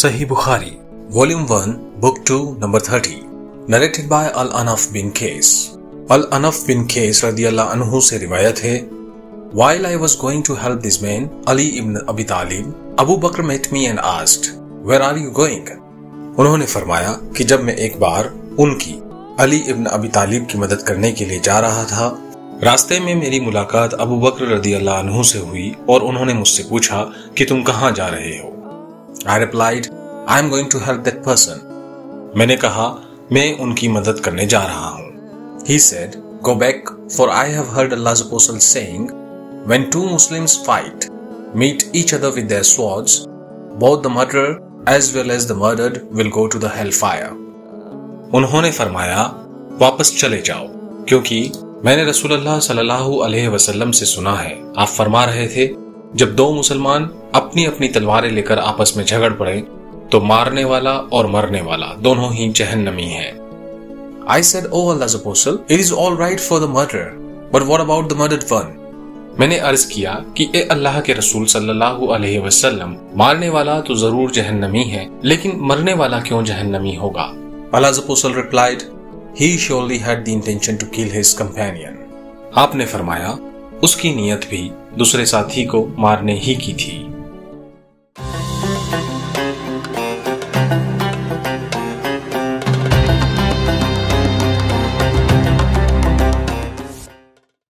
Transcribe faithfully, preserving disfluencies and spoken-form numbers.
Sahih Bukhari, Volume one, Book two, Number thirty, narrated by Al-Anaf bin Qais. Al-Anaf bin Qais radiyallahu anhu से रिवायत है, While I was going to help this man, Ali ibn Abi Talib, Abu Bakr met me and asked, Where are you going? उन्होंने फरमाया कि जब मैं एक बार उनकी अली इब्न अबी तालिब की मदद करने के लिए जा रहा था, रास्ते में मेरी मुलाकात अबू बकर रदियल्लाहु अन्हु से हुई और उन्होंने मुझसे पूछा कि तुम कहां जा रहे हो? I replied, I am going to help that person. मैंने कहा, मैं उनकी मदद करने जा रहा हूं. He said, Go back, for I have heard Allah's apostle saying, When two Muslims fight, meet each other with their swords, both the murderer as well as the murdered will go to the hellfire. उन्होंने फरमाया, वापस चले जाओ, क्योंकि मैंने रसूलुल्लाह सल्लल्लाहु अलैहि वसल्लम से सुना है, आप फरमा रहे थे, जब दो मुसलमान अपनी अपनी तलवारें लेकर आपस में झगड़ पड़े तो मारने वाला और मरने वाला दोनों ही जहन्नमी हैं. I said, O Allah's apostle, it is all right for the murderer, but what about the murdered one? मैंने अर्ज किया कि ए अल्लाह के रसूल सल्लल्लाहु अलैहि वसल्लम, मारने वाला तो जरूर जहन्नमी है, लेकिन मरने वाला क्यों जहन्नमी होगा? Allah's apostle replied, He surely had the intention to kill his companion. आपने फरमाया, उसकी नियत भी दूसरे साथी को मारने ही की थी.